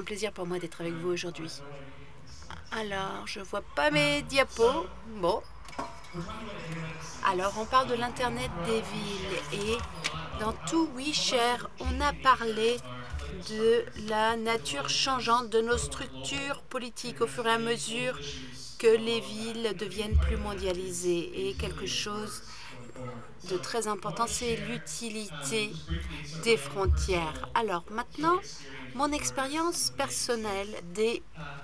plaisir pour moi d'être avec vous aujourd'hui. Alors, je vois pas mes diapos. Bon. Alors, on parle de l'Internet des villes et dans tout WeShare, on a parlé de la nature changeante de nos structures politiques au fur et à mesure que les villes deviennent plus mondialisées. Et quelque chose de très important, c'est l'utilité des frontières. Alors maintenant, mon expérience personnelle des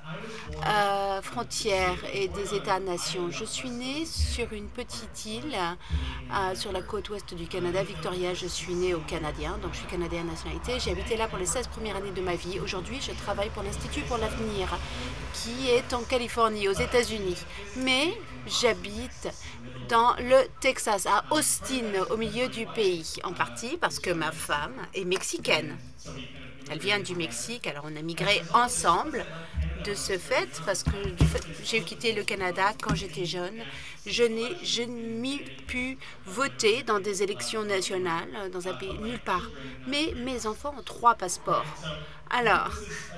frontières et des États-nations. Je suis née sur une petite île sur la côte ouest du Canada, Victoria. Je suis née au Canadien, donc je suis canadienne nationalité. J'ai habité là pour les 16 premières années de ma vie. Aujourd'hui, je travaille pour l'Institut pour l'avenir, qui est en Californie, aux États-Unis. Mais j'habite dans le Texas, à Austin, au milieu du pays, en partie parce que ma femme est mexicaine. Elle vient du Mexique, alors on a migré ensemble. De ce fait, parce que j'ai quitté le Canada quand j'étais jeune, je n'ai pu voter dans des élections nationales dans un pays nulle part. Mais mes enfants ont 3 passeports. Alors,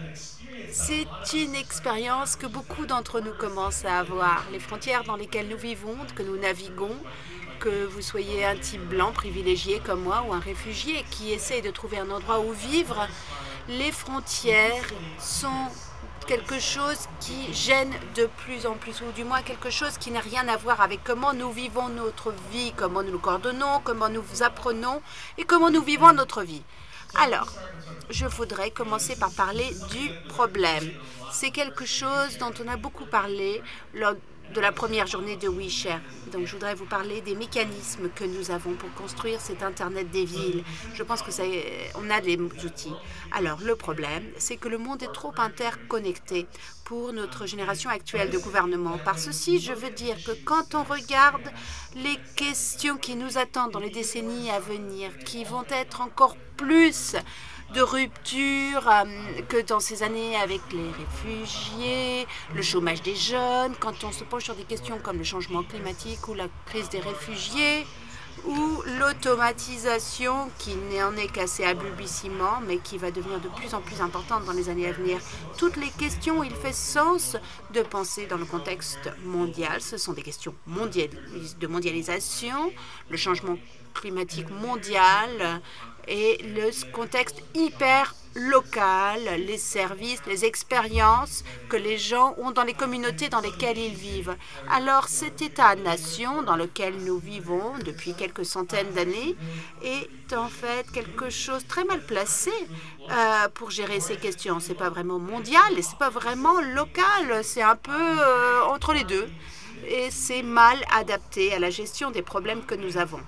c'est une expérience que beaucoup d'entre nous commencent à avoir. Les frontières dans lesquelles nous vivons, que nous naviguons, que vous soyez un type blanc privilégié comme moi ou un réfugié qui essaye de trouver un endroit où vivre, les frontières sont quelque chose qui gêne de plus en plus, ou du moins quelque chose qui n'a rien à voir avec comment nous vivons notre vie, comment nous nous coordonnons, comment nous apprenons et comment nous vivons notre vie. Alors, je voudrais commencer par parler du problème. C'est quelque chose dont on a beaucoup parlé lors de la première journée de WeShare. Donc, je voudrais vous parler des mécanismes que nous avons pour construire cet Internet des villes. Je pense que on a des outils. Alors, le problème, c'est que le monde est trop interconnecté pour notre génération actuelle de gouvernement. Par ceci, je veux dire que quand on regarde les questions qui nous attendent dans les décennies à venir, qui vont être encore plus de rupture que dans ces années avec les réfugiés, le chômage des jeunes, quand on se penche sur des questions comme le changement climatique ou la crise des réfugiés, ou l'automatisation qui n'en est qu'à ses balbutiements, mais qui va devenir de plus en plus importante dans les années à venir. Toutes les questions, il fait sens de penser dans le contexte mondial. Ce sont des questions de mondialisation, le changement climatique mondial et le contexte hyper local, les services, les expériences que les gens ont dans les communautés dans lesquelles ils vivent. Alors cet État-nation dans lequel nous vivons depuis quelques centaines d'années est en fait quelque chose de très mal placé pour gérer ces questions. C'est pas vraiment mondial et c'est pas vraiment local, c'est un peu entre les deux. Et c'est mal adapté à la gestion des problèmes que nous avons.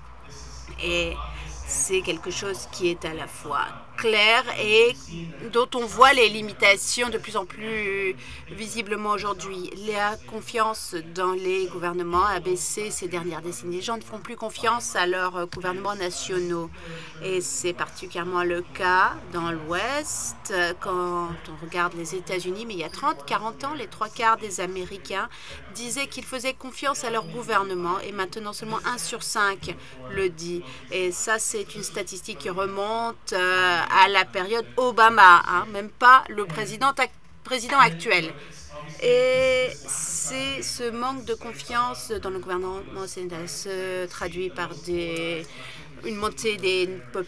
Et c'est quelque chose qui est à la fois clair et dont on voit les limitations de plus en plus visiblement aujourd'hui. La confiance dans les gouvernements a baissé ces dernières décennies. Les gens ne font plus confiance à leurs gouvernements nationaux. Et c'est particulièrement le cas dans l'Ouest, quand on regarde les États-Unis. Mais il y a 30-40 ans, les 3/4 des Américains disaient qu'ils faisaient confiance à leur gouvernement. Et maintenant, seulement 1 sur 5 le dit. Et ça, c'est une statistique qui remonte à la période Obama, même pas le président actuel. Et c'est ce manque de confiance dans le gouvernement se traduit par une montée des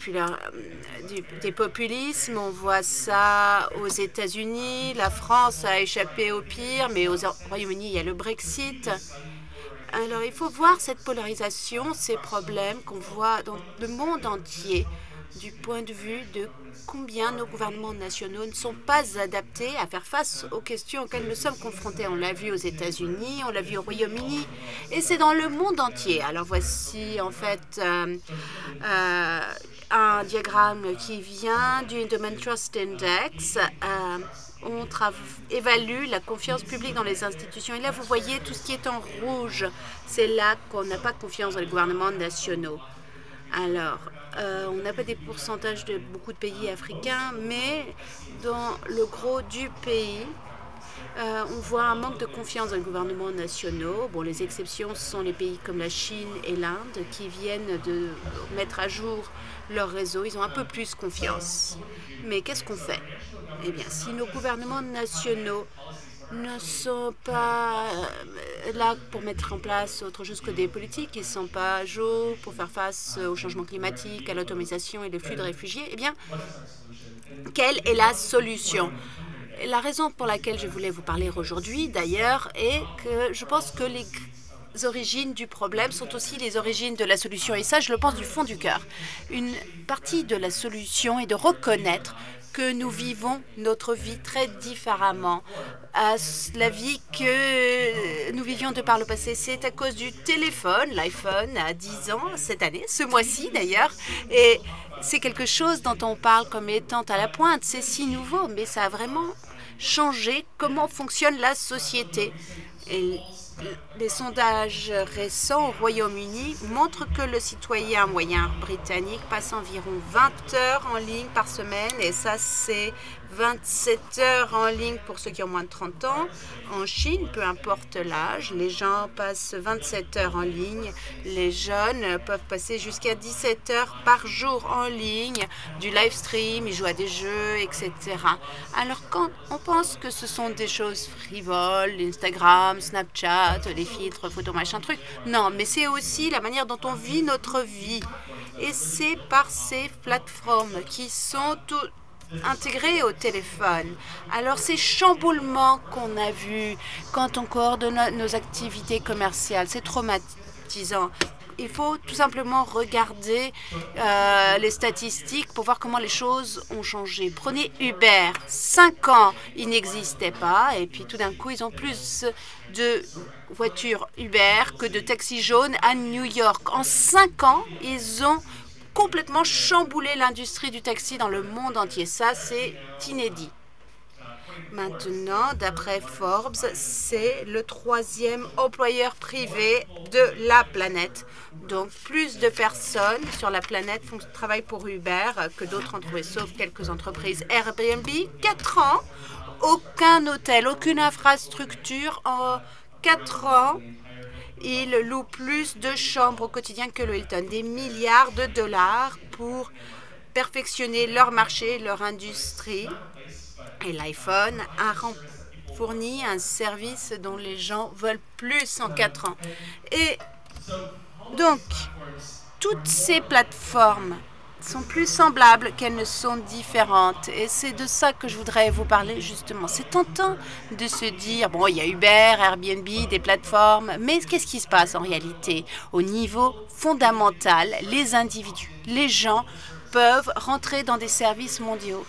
populismes. On voit ça aux États-Unis. La France a échappé au pire, mais au Royaume-Uni, il y a le Brexit. Alors, il faut voir cette polarisation, ces problèmes qu'on voit dans le monde entier du point de vue de combien nos gouvernements nationaux ne sont pas adaptés à faire face aux questions auxquelles nous sommes confrontés. On l'a vu aux États-Unis, on l'a vu au Royaume-Uni, et c'est dans le monde entier. Alors voici en fait un diagramme qui vient du Endowment Trust Index. On évalue la confiance publique dans les institutions. Et là, vous voyez tout ce qui est en rouge. C'est là qu'on n'a pas confiance dans les gouvernements nationaux. Alors, on n'a pas des pourcentages de beaucoup de pays africains, mais dans le gros du pays, on voit un manque de confiance dans les gouvernements nationaux. Bon, les exceptions sont les pays comme la Chine et l'Inde qui viennent de mettre à jour leur réseau. Ils ont un peu plus confiance. Mais qu'est-ce qu'on fait? Eh bien, si nos gouvernements nationaux ne sont pas là pour mettre en place autre chose que des politiques, ils ne sont pas à jour pour faire face au changement climatique, à l'automatisation et les flux de réfugiés, eh bien, quelle est la solution? La raison pour laquelle je voulais vous parler aujourd'hui, d'ailleurs, est que je pense que les origines du problème sont aussi les origines de la solution. Et ça, je le pense du fond du cœur. Une partie de la solution est de reconnaître que nous vivons notre vie très différemment à la vie que nous vivions de par le passé. C'est à cause du téléphone, l'iPhone a 10 ans cette année, ce mois-ci d'ailleurs, et c'est quelque chose dont on parle comme étant à la pointe. C'est si nouveau, mais ça a vraiment changé comment fonctionne la société. Et les sondages récents au Royaume-Uni montrent que le citoyen moyen britannique passe environ 20 heures en ligne par semaine, et ça c'est 27 heures en ligne pour ceux qui ont moins de 30 ans. En Chine, peu importe l'âge, les gens passent 27 heures en ligne. Les jeunes peuvent passer jusqu'à 17 heures par jour en ligne, du live stream, ils jouent à des jeux, etc. Alors quand on pense que ce sont des choses frivoles, Instagram, Snapchat, les filtres, photos, machin truc, non, mais c'est aussi la manière dont on vit notre vie. Et c'est par ces plateformes qui sont intégrées au téléphone. Alors ces chamboulements qu'on a vus quand on coordonne nos activités commerciales, c'est traumatisant. Il faut tout simplement regarder les statistiques pour voir comment les choses ont changé. Prenez Uber. 5 ans, il n'existait pas. Et puis tout d'un coup, ils ont plus de voitures Uber que de taxis jaunes à New York. En 5 ans, ils ont complètement chamboulé l'industrie du taxi dans le monde entier. Ça, c'est inédit. Maintenant, d'après Forbes, c'est le 3e employeur privé de la planète. Donc, plus de personnes sur la planète travaillent pour Uber que d'autres entreprises, sauf quelques entreprises. Airbnb, 4 ans, aucun hôtel, aucune infrastructure. En 4 ans, ils louent plus de chambres au quotidien que le Hilton. Des milliards de dollars pour perfectionner leur marché, leur industrie. Et l'iPhone a fourni un service dont les gens veulent plus en 4 ans. Et donc, toutes ces plateformes sont plus semblables qu'elles ne sont différentes. Et c'est de ça que je voudrais vous parler justement. C'est tentant de se dire, bon, il y a Uber, Airbnb, des plateformes, mais qu'est-ce qui se passe en réalité? Au niveau fondamental, les individus, les gens peuvent rentrer dans des services mondiaux,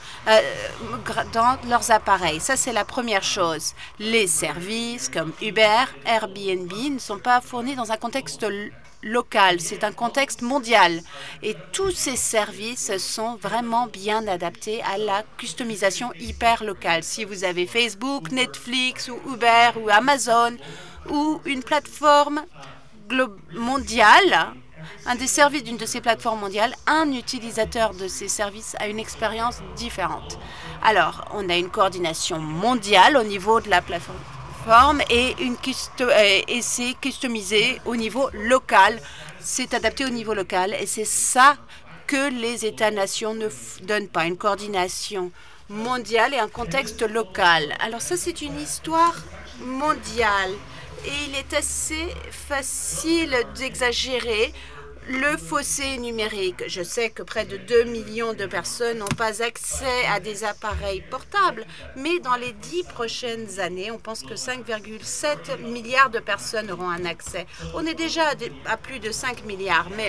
dans leurs appareils. Ça, c'est la première chose. Les services comme Uber, Airbnb ne sont pas fournis dans un contexte local, c'est un contexte mondial. Et tous ces services sont vraiment bien adaptés à la customisation hyper locale. Si vous avez Facebook, Netflix ou Uber ou Amazon ou une plateforme mondiale, un des services d'une de ces plateformes mondiales, un utilisateur de ces services a une expérience différente. Alors, on a une coordination mondiale au niveau de la plateforme et c'est customisé au niveau local. C'est adapté au niveau local et c'est ça que les États-nations ne donnent pas, une coordination mondiale et un contexte local. Alors ça, c'est une histoire mondiale. Et il est assez facile d'exagérer le fossé numérique. Je sais que près de 2 millions de personnes n'ont pas accès à des appareils portables, mais dans les 10 prochaines années, on pense que 5,7 milliards de personnes auront un accès. On est déjà à plus de 5 milliards, mais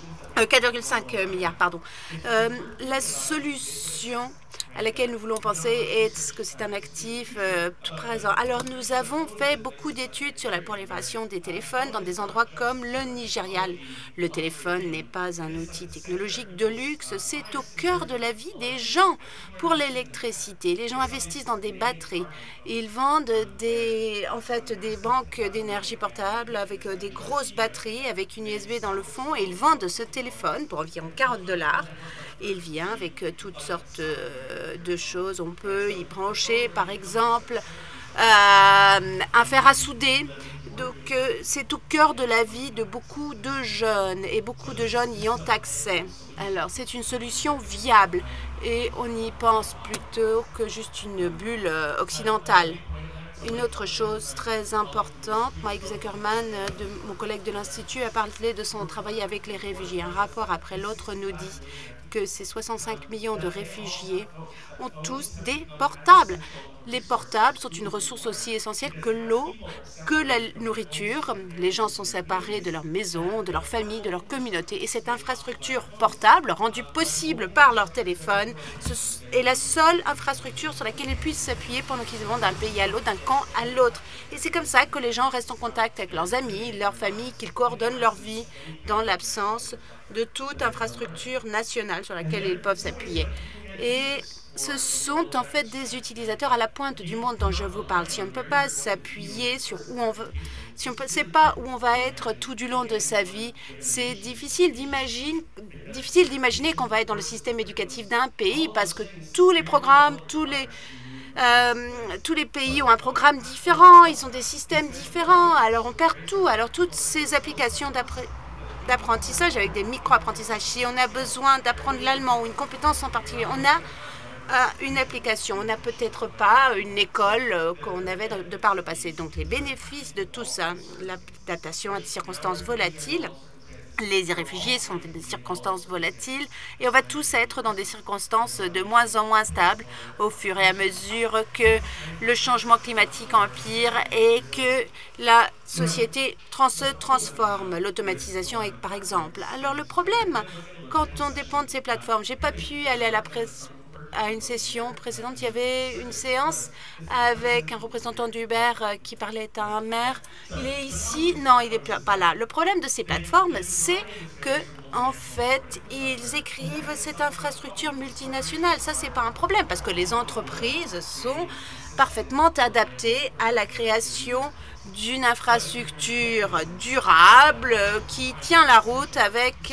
4,5 milliards, pardon. La solution à laquelle nous voulons penser est que c'est un actif tout présent. Alors, nous avons fait beaucoup d'études sur la prolifération des téléphones dans des endroits comme le Nigeria. Le téléphone n'est pas un outil technologique de luxe, c'est au cœur de la vie des gens. Pour l'électricité, les gens investissent dans des batteries. Ils vendent des banques d'énergie portable avec des grosses batteries, avec une USB dans le fond, et ils vendent ce téléphone pour environ $40. Il vient avec toutes sortes de choses. On peut y brancher, par exemple, un fer à souder. Donc, c'est au cœur de la vie de beaucoup de jeunes et beaucoup de jeunes y ont accès. Alors, c'est une solution viable et on y pense plutôt que juste une bulle occidentale. Une autre chose très importante, Mike Zuckerman, mon collègue de l'Institut, a parlé de son travail avec les réfugiés. Un rapport après l'autre nous dit que ces 65 millions de réfugiés ont tous des portables. Les portables sont une ressource aussi essentielle que l'eau, que la nourriture. Les gens sont séparés de leur maison, de leur famille, de leur communauté. Et cette infrastructure portable, rendue possible par leur téléphone, est la seule infrastructure sur laquelle ils puissent s'appuyer pendant qu'ils vont d'un pays à l'autre, d'un camp à l'autre. Et c'est comme ça que les gens restent en contact avec leurs amis, leur famille, qu'ils coordonnent leur vie dans l'absence de toute infrastructure nationale sur laquelle ils peuvent s'appuyer. Et ce sont en fait des utilisateurs à la pointe du monde dont je vous parle. Si on ne peut pas s'appuyer sur où on veut, si on ne sait pas où on va être tout du long de sa vie, c'est difficile d'imaginer qu'on va être dans le système éducatif d'un pays parce que tous les programmes, tous les pays ont un programme différent, ils ont des systèmes différents, alors on perd tout. Alors toutes ces applications d'apprentissage avec des micro-apprentissages, si on a besoin d'apprendre l'allemand ou une compétence en particulier, on a une application. On n'a peut-être pas une école qu'on avait de par le passé. Donc les bénéfices de tout ça, l'adaptation à des circonstances volatiles, les réfugiés sont des circonstances volatiles et on va tous être dans des circonstances de moins en moins stables au fur et à mesure que le changement climatique empire et que la société se transforme. L'automatisation est par exemple. Alors le problème, quand on dépend de ces plateformes, j'ai pas pu aller à une session précédente, il y avait une séance avec un représentant d'Uber qui parlait à un maire. Il est ici? Non, il n'est pas là. Le problème de ces plateformes, c'est que en fait, ils écrivent cette infrastructure multinationale. Ça, c'est pas un problème parce que les entreprises sont parfaitement adaptées à la création d'une infrastructure durable qui tient la route avec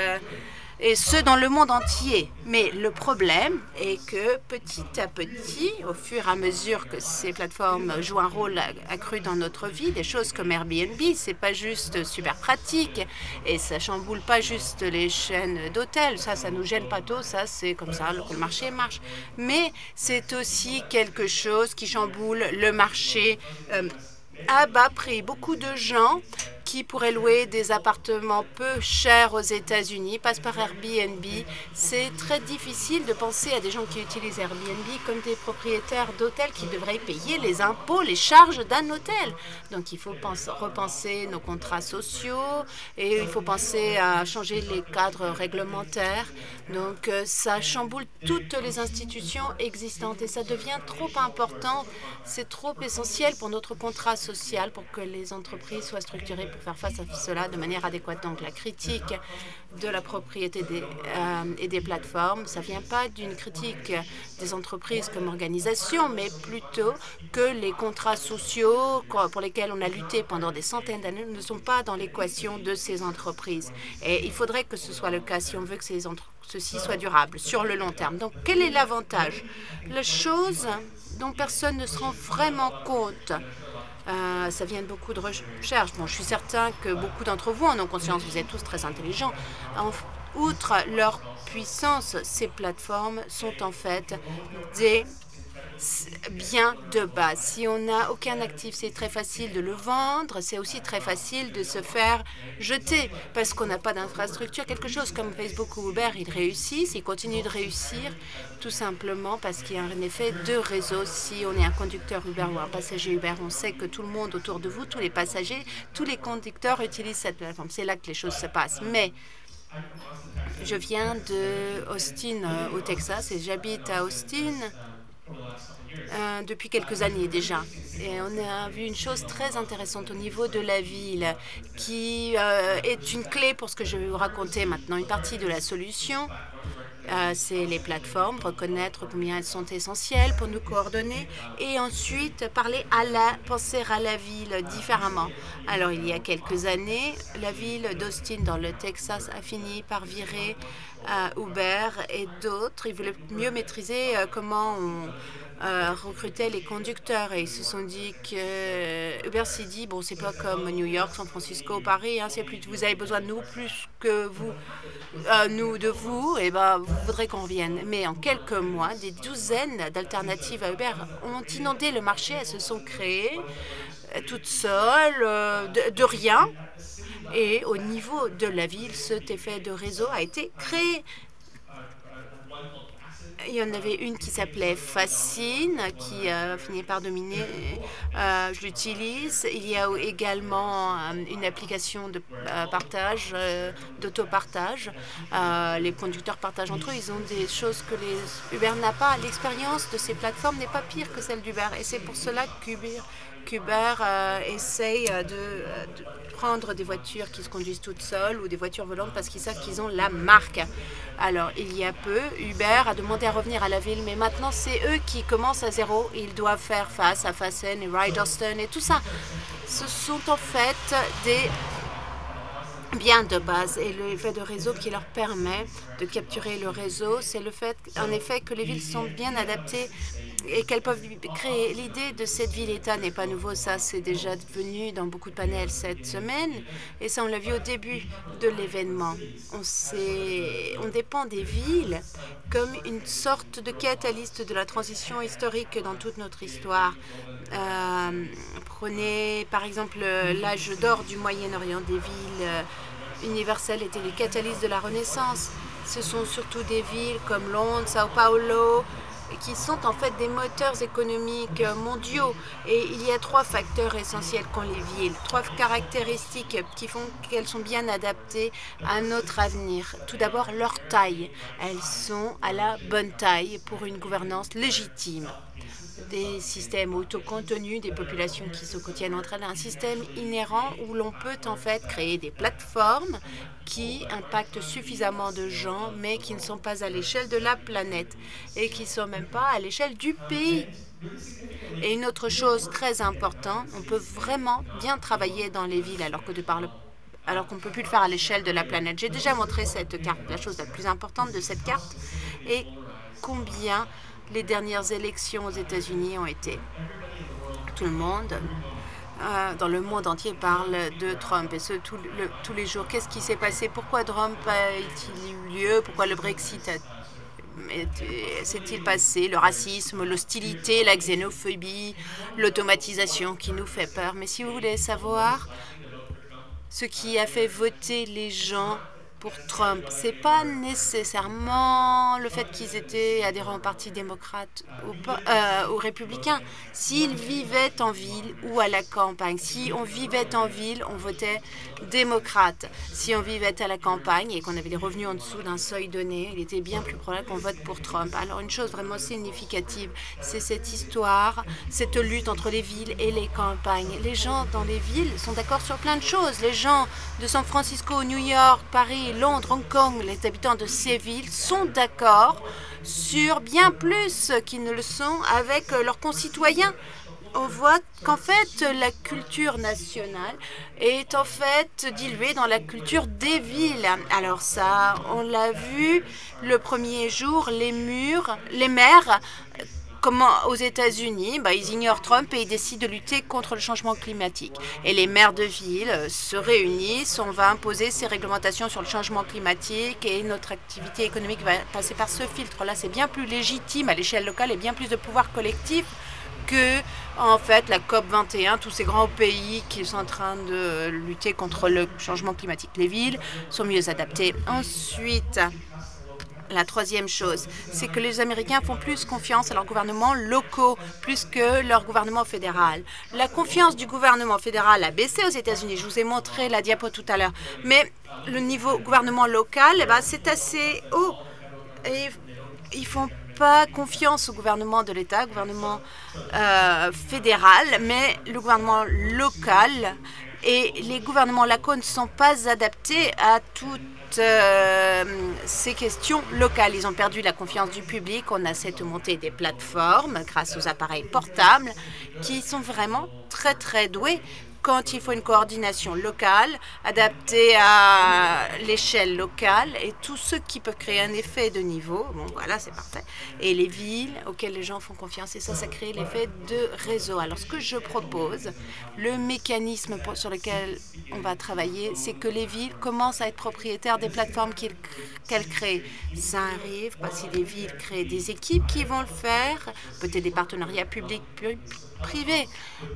et ce dans le monde entier. Mais le problème est que petit à petit, au fur et à mesure que ces plateformes jouent un rôle accru dans notre vie, des choses comme Airbnb, c'est pas juste super pratique et ça chamboule pas juste les chaînes d'hôtels, ça nous gêne pas trop, ça c'est comme ça que le marché marche. Mais c'est aussi quelque chose qui chamboule le marché à bas prix. Beaucoup de gens qui pourraient louer des appartements peu chers aux États-Unis passent par Airbnb. C'est très difficile de penser à des gens qui utilisent Airbnb comme des propriétaires d'hôtels qui devraient payer les impôts, les charges d'un hôtel. Donc il faut repenser nos contrats sociaux et il faut penser à changer les cadres réglementaires. Donc ça chamboule toutes les institutions existantes et ça devient trop important. C'est trop essentiel pour notre contrat social pour que les entreprises soient structurées pour faire face à cela de manière adéquate. Donc la critique de la propriété et des plateformes, ça ne vient pas d'une critique des entreprises comme organisation, mais plutôt que les contrats sociaux pour lesquels on a lutté pendant des centaines d'années ne sont pas dans l'équation de ces entreprises. Et il faudrait que ce soit le cas si on veut que ceci soit durable sur le long terme. Donc quel est l'avantage? La chose dont personne ne se rend vraiment compte, ça vient de beaucoup de recherches. Bon, je suis certain que beaucoup d'entre vous en ont conscience, vous êtes tous très intelligents. Outre leur puissance, ces plateformes sont en fait des biens de base. Si on n'a aucun actif, c'est très facile de le vendre. C'est aussi très facile de se faire jeter parce qu'on n'a pas d'infrastructure. Quelque chose comme Facebook ou Uber, ils réussissent, ils continuent de réussir tout simplement parce qu'il y a un effet de réseau. Si on est un conducteur Uber ou un passager Uber, on sait que tout le monde autour de vous, tous les passagers, tous les conducteurs utilisent cette plateforme. C'est là que les choses se passent. Mais je viens de Austin au Texas et j'habite à Austin depuis quelques années déjà. Et on a vu une chose très intéressante au niveau de la ville qui est une clé pour ce que je vais vous raconter maintenant. Une partie de la solution, c'est les plateformes, reconnaître combien elles sont essentielles pour nous coordonner et ensuite penser à la ville différemment. Alors, il y a quelques années, la ville d'Austin dans le Texas a fini par virer Uber et d'autres. Ils voulaient mieux maîtriser comment recrutaient les conducteurs et ils se sont dit que Uber s'est dit bon, c'est pas comme New York, San Francisco, Paris, hein, c'est plus vous avez besoin de nous plus que vous nous de vous, et ben vous voudrez qu'on vienne. Mais en quelques mois, des douzaines d'alternatives à Uber ont inondé le marché. Elles se sont créées toutes seules, de rien. Et au niveau de la ville, cet effet de réseau a été créé. Il y en avait une qui s'appelait Fascine, qui a fini par dominer. Je l'utilise. Il y a également une application de partage, d'autopartage. Les conducteurs partagent entre eux. Ils ont des choses que les Uber n'a pas. L'expérience de ces plateformes n'est pas pire que celle d'Uber. Et c'est pour cela qu'Uber essaye de prendre des voitures qui se conduisent toutes seules ou des voitures volantes parce qu'ils savent qu'ils ont la marque. Alors, il y a peu, Uber a demandé à revenir à la ville, mais maintenant, c'est eux qui commencent à zéro. Ils doivent faire face à Fasten et Riderston et tout ça. Ce sont en fait des biens de base. Et l'effet de réseau qui leur permet de capturer le réseau, c'est le fait, en effet, que les villes sont bien adaptées et qu'elles peuvent créer. L'idée de cette ville-État n'est pas nouveau, ça c'est déjà devenu dans beaucoup de panels cette semaine, et ça on l'a vu au début de l'événement. On dépend des villes comme une sorte de catalyste de la transition historique dans toute notre histoire. Prenez par exemple l'âge d'or du Moyen-Orient, des villes universelles étaient les catalystes de la Renaissance. Ce sont surtout des villes comme Londres, Sao Paulo, qui sont en fait des moteurs économiques mondiaux. Et il y a trois facteurs essentiels qu'ont les villes, trois caractéristiques qui font qu'elles sont bien adaptées à notre avenir. Tout d'abord, leur taille. Elles sont à la bonne taille pour une gouvernance légitime. Des systèmes autocontenus, des populations qui se contiennent entre elles, un système inhérent où l'on peut en fait créer des plateformes qui impactent suffisamment de gens, mais qui ne sont pas à l'échelle de la planète et qui ne sont même pas à l'échelle du pays. Et une autre chose très importante, on peut vraiment bien travailler dans les villes alors qu'on ne peut plus le faire à l'échelle de la planète. J'ai déjà montré cette carte. La chose la plus importante de cette carte est combien les dernières élections aux États-Unis ont été. Tout le monde dans le monde entier parle de Trump, et ce tous les jours. Qu'est-ce qui s'est passé? Pourquoi Trump a-t-il eu lieu? Pourquoi le Brexit s'est-il passé? Le racisme, l'hostilité, la xénophobie, l'automatisation qui nous fait peur. Mais si vous voulez savoir ce qui a fait voter les gens pour Trump, c'est pas nécessairement le fait qu'ils étaient adhérents au Parti démocrate ou républicain. S'ils vivaient en ville ou à la campagne, si on vivait en ville, on votait démocrate. Si on vivait à la campagne et qu'on avait les revenus en dessous d'un seuil donné, il était bien plus probable qu'on vote pour Trump. Alors une chose vraiment significative, c'est cette histoire, cette lutte entre les villes et les campagnes. Les gens dans les villes sont d'accord sur plein de choses. Les gens de San Francisco, New York, Paris, Londres, Hong Kong, les habitants de ces villes sont d'accord sur bien plus qu'ils ne le sont avec leurs concitoyens. On voit qu'en fait, la culture nationale est en fait diluée dans la culture des villes. Alors ça, on l'a vu le premier jour, les maires, comment aux États-Unis, ils ignorent Trump et ils décident de lutter contre le changement climatique. Et les maires de ville se réunissent, on va imposer ces réglementations sur le changement climatique et notre activité économique va passer par ce filtre-là. C'est bien plus légitime à l'échelle locale et bien plus de pouvoir collectif que, en fait, la COP21, tous ces grands pays qui sont en train de lutter contre le changement climatique. Les villes sont mieux adaptées. Ensuite, la troisième chose, c'est que les Américains font plus confiance à leurs gouvernements locaux, plus que leur gouvernement fédéral. La confiance du gouvernement fédéral a baissé aux États-Unis. Je vous ai montré la diapo tout à l'heure. Mais le niveau gouvernement local, c'est assez haut. Et ils font pas confiance au gouvernement de l'État, gouvernement fédéral, mais le gouvernement local. Et les gouvernements locaux ne sont pas adaptés à toutes ces questions locales. Ils ont perdu la confiance du public. On a cette montée des plateformes grâce aux appareils portables qui sont vraiment très, très doués quand il faut une coordination locale, adaptée à l'échelle locale, et tous ceux qui peuvent créer un effet de niveau, bon voilà, c'est parfait, et les villes auxquelles les gens font confiance, et ça crée l'effet de réseau. Alors ce que je propose, le mécanisme sur lequel on va travailler, c'est que les villes commencent à être propriétaires des plateformes qu'elles créent. Ça arrive parce que les villes créent des équipes qui vont le faire, peut-être des partenariats publics-privés,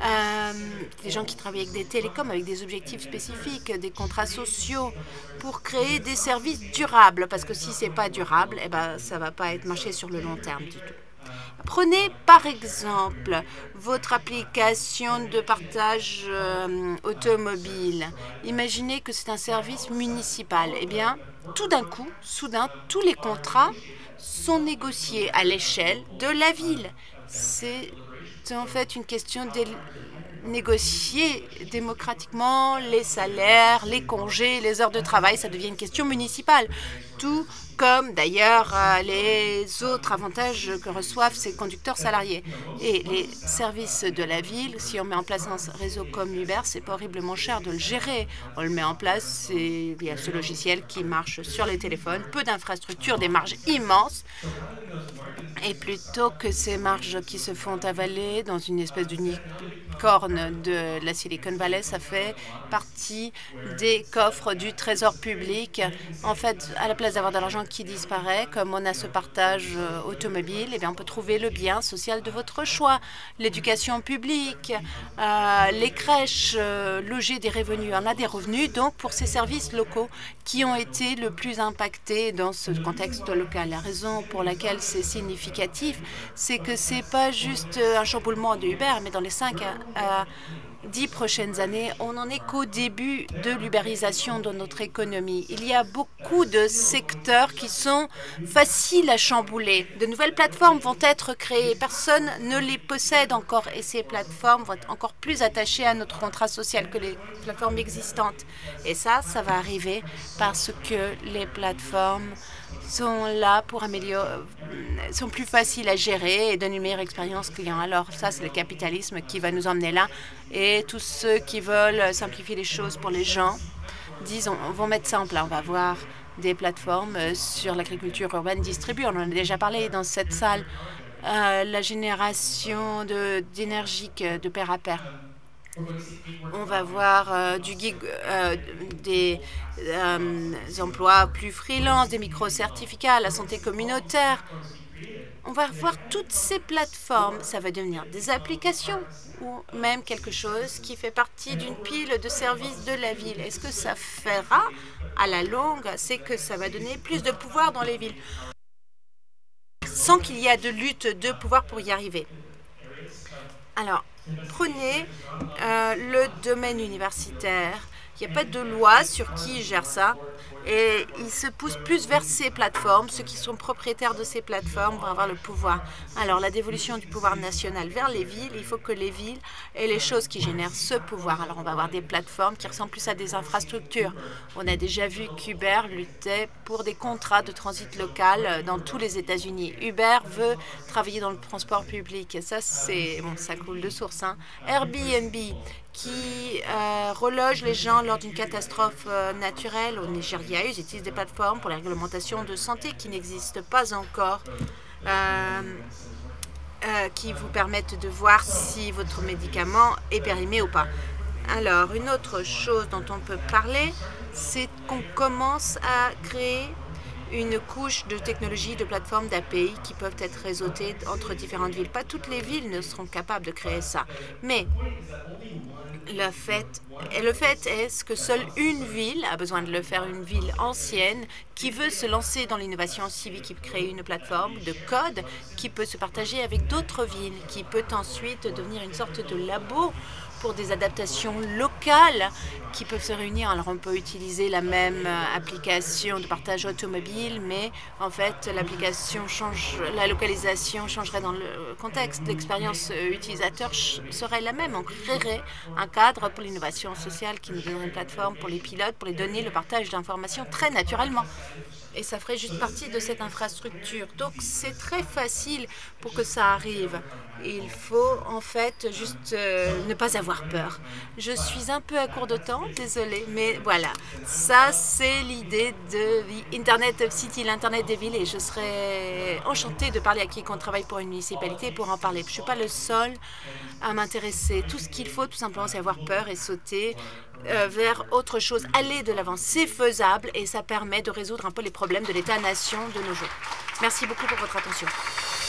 des gens qui travaillent avec des télécoms, avec des objectifs spécifiques, des contrats sociaux pour créer des services durables. Parce que si ce n'est pas durable, eh ben, ça ne va pas être marché sur le long terme du tout. Prenez par exemple votre application de partage automobile. Imaginez que c'est un service municipal. Eh bien, tout d'un coup, soudain, tous les contrats sont négociés à l'échelle de la ville. C'est en fait une question de négocier démocratiquement les salaires, les congés, les heures de travail. Ça devient une question municipale. Tout comme d'ailleurs les autres avantages que reçoivent ces conducteurs salariés. Et les services de la ville, si on met en place un réseau comme Uber, c'est pas horriblement cher de le gérer. On le met en place, il y a ce logiciel qui marche sur les téléphones, peu d'infrastructures, des marges immenses. Et plutôt que ces marges qui se font avaler dans une espèce d'unicorne de la Silicon Valley, ça fait partie des coffres du trésor public. En fait, à la place d'avoir de l'argent qui disparaît, comme on a ce partage automobile, eh bien, on peut trouver le bien social de votre choix. L'éducation publique, les crèches, loger des revenus. On a des revenus donc pour ces services locaux qui ont été le plus impactés dans ce contexte local. La raison pour laquelle c'est significatif, c'est que ce n'est pas juste un chamboulement de Uber, mais dans les 5 à 10 prochaines années, on n'en est qu'au début de l'ubérisation de notre économie. Il y a beaucoup de secteurs qui sont faciles à chambouler. De nouvelles plateformes vont être créées. Personne ne les possède encore et ces plateformes vont être encore plus attachées à notre contrat social que les plateformes existantes. Et ça va arriver parce que les plateformes sont là pour améliorer, sont plus faciles à gérer et donnent une meilleure expérience client. Alors ça, c'est le capitalisme qui va nous emmener là. Et tous ceux qui veulent simplifier les choses pour les gens, disons, vont mettre ça en place. On va voir des plateformes sur l'agriculture urbaine distribuée. On en a déjà parlé dans cette salle. La génération d'énergie de pair à pair. On va voir des emplois plus freelance, des micro-certificats, la santé communautaire. On va voir toutes ces plateformes. Ça va devenir des applications ou même quelque chose qui fait partie d'une pile de services de la ville. Et ce que ça fera à la longue, c'est que ça va donner plus de pouvoir dans les villes sans qu'il y ait de lutte de pouvoir pour y arriver. Alors, prenez le domaine universitaire. Il n'y a pas de loi sur qui gère ça. Et ils se poussent plus vers ces plateformes. Ceux qui sont propriétaires de ces plateformes vont avoir le pouvoir. Alors, la dévolution du pouvoir national vers les villes, il faut que les villes aient les choses qui génèrent ce pouvoir. Alors, on va avoir des plateformes qui ressemblent plus à des infrastructures. On a déjà vu qu'Uber luttait pour des contrats de transit local dans tous les États-Unis. Uber veut travailler dans le transport public. Et ça, bon, ça coule de source. Airbnb, qui reloge les gens lors d'une catastrophe naturelle. Au Nigeria, ils utilisent des plateformes pour la réglementation de santé qui n'existent pas encore, qui vous permettent de voir si votre médicament est périmé ou pas. Alors, une autre chose dont on peut parler, c'est qu'on commence à créer une couche de technologie, de plateformes d'API qui peuvent être réseautées entre différentes villes. Pas toutes les villes ne seront capables de créer ça, mais le fait est que seule une ville a besoin de le faire, une ville ancienne qui veut se lancer dans l'innovation civique, qui crée une plateforme de code qui peut se partager avec d'autres villes, qui peut ensuite devenir une sorte de labo pour des adaptations locales qui peuvent se réunir. Alors on peut utiliser la même application de partage automobile, mais en fait l'application change, la localisation changerait dans le contexte. L'expérience utilisateur serait la même. On créerait un cadre pour l'innovation sociale qui nous donnerait une plateforme pour les pilotes, pour les donner le partage d'informations très naturellement. et ça ferait juste partie de cette infrastructure. Donc, c'est très facile pour que ça arrive. Il faut en fait juste ne pas avoir peur. Je suis un peu à court de temps, désolée, mais voilà. Ça, c'est l'idée de Internet of City, l'Internet des villes, et je serais enchantée de parler à quiconque travaille pour une municipalité pour en parler. Je ne suis pas le seul à m'intéresser. Tout ce qu'il faut, tout simplement, c'est avoir peur et sauter vers autre chose, aller de l'avant. C'est faisable et ça permet de résoudre un peu les problèmes de l'État-nation de nos jours. Merci beaucoup pour votre attention.